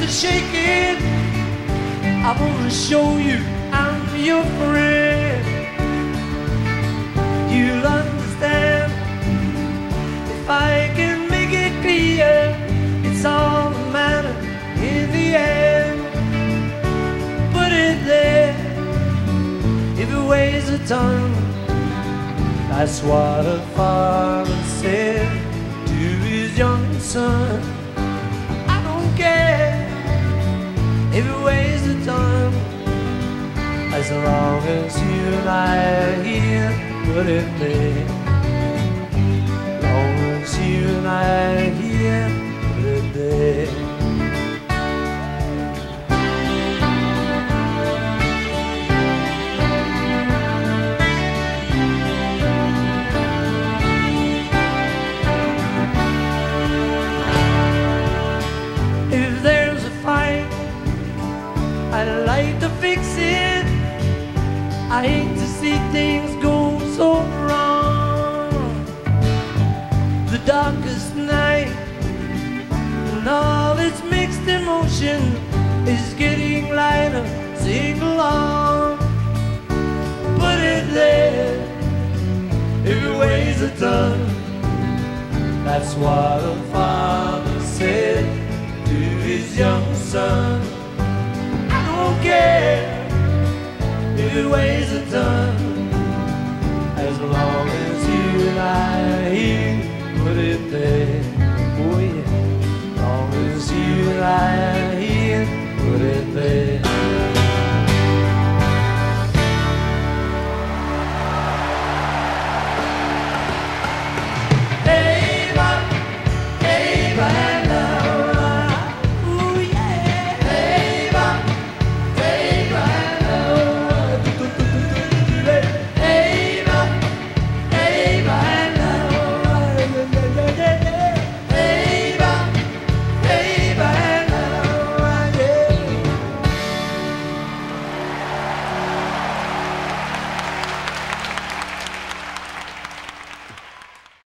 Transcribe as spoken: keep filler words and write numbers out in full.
are shaking, I wanna show you I'm your friend. You'll understand if I can make it clear. It's all that matters in the end. Put it there, if it weighs a ton. That's what a father said to his young son. I don't care if it weighs a ton, as long as you and I are here. Put it there, as long as you and I are here. Put it there. I'd like to fix it. I hate to see things go so wrong. The darkest night and all its mixed emotion is getting lighter. Sing along. Put it there, if it weighs a ton. That's what a father said to his young son. Don't care if it weighs a ton, as long as you and I are here. Put it there, oh yeah, as long as you and I are